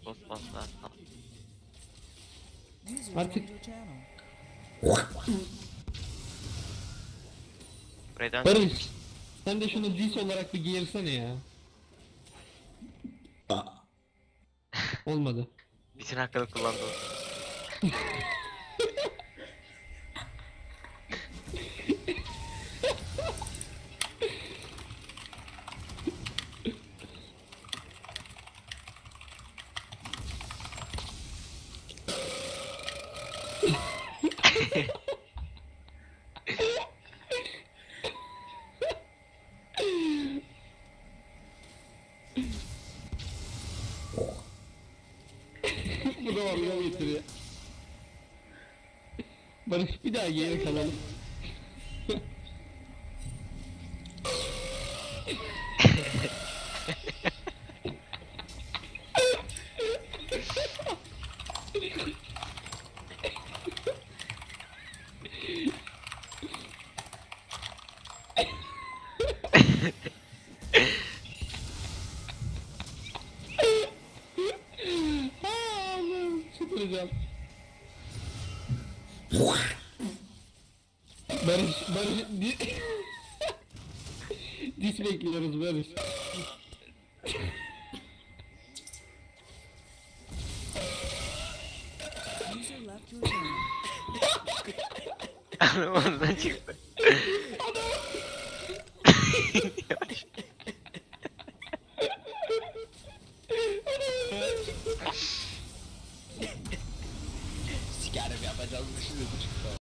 Bas bas bas. Artık Buraya Barış, sen de şunu dis olarak bir giyersene ya. Olmadı. Bütün hakkını kullandım. Bu da var yol getiriyor. Barış bir daha giyerek alalım. Allah'ım çıldıracağım. Barış, dis bekliyoruz Barış. Ondan çıktı.